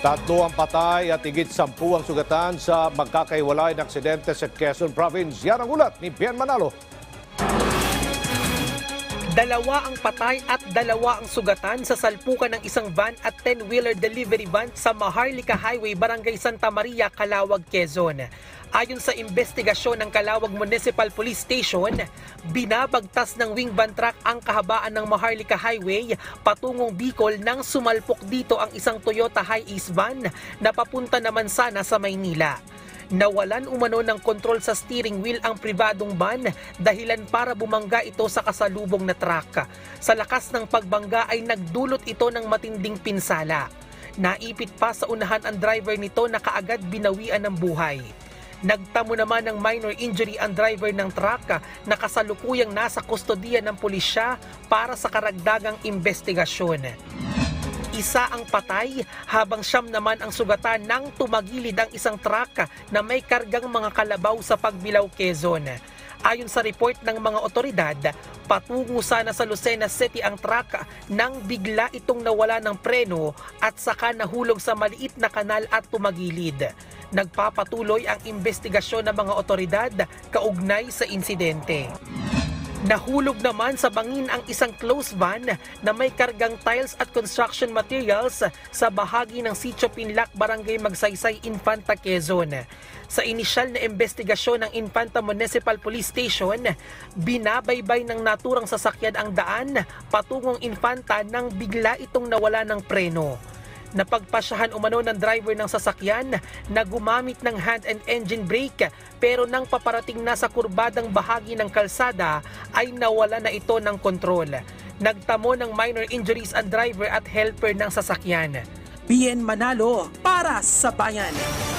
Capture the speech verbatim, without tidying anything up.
Tatlo ang patay at higit sampu ang sugatan sa magkakaiwalay na aksidente sa Quezon Province. Yan ang ulat ni Bien Manalo. Dalawa ang patay at dalawa ang sugatan sa salpukan ng isang van at ten-wheeler delivery van sa Maharlika Highway, Barangay Santa Maria, Calawag, Quezon. Ayon sa investigasyon ng Calawag Municipal Police Station, binabagtas ng wing van truck ang kahabaan ng Maharlika Highway patungong Bicol nang sumalpok dito ang isang Toyota Hi-Ace van na papunta naman sana sa Maynila. Nawalan umano ng kontrol sa steering wheel ang pribadong van dahilan para bumangga ito sa kasalubong na truck. Sa lakas ng pagbangga ay nagdulot ito ng matinding pinsala. Naipit pa sa unahan ang driver nito na kaagad binawian ng buhay. Nagtamo naman ng minor injury ang driver ng truck na kasalukuyang nasa kustodiya ng pulisya para sa karagdagang investigasyon. Isa ang patay habang siyam naman ang sugatan nang tumagilid ang isang truck na may kargang mga kalabaw sa Pagbilao, Quezon. Ayon sa report ng mga otoridad, patungo sana sa Lucena City ang truck nang bigla itong nawala ng preno at saka nahulog sa maliit na kanal at tumagilid. Nagpapatuloy ang investigasyon ng mga otoridad kaugnay sa insidente. Nahulog naman sa bangin ang isang closed van na may kargang tiles at construction materials sa bahagi ng Sitio Pinlac, Barangay Magsaysay, Infanta, Quezon. Sa inisyal na investigasyon ng Infanta Municipal Police Station, binabaybay ng naturang sasakyan ang daan patungong Infanta nang bigla itong nawala ng preno. Napagpasyahan umano ng driver ng sasakyan na gumamit ng hand and engine brake pero nang paparating na sa kurbadang bahagi ng kalsada ay nawala na ito ng kontrol. Nagtamo ng minor injuries ang driver at helper ng sasakyan. Bien Manalo para sa bayan.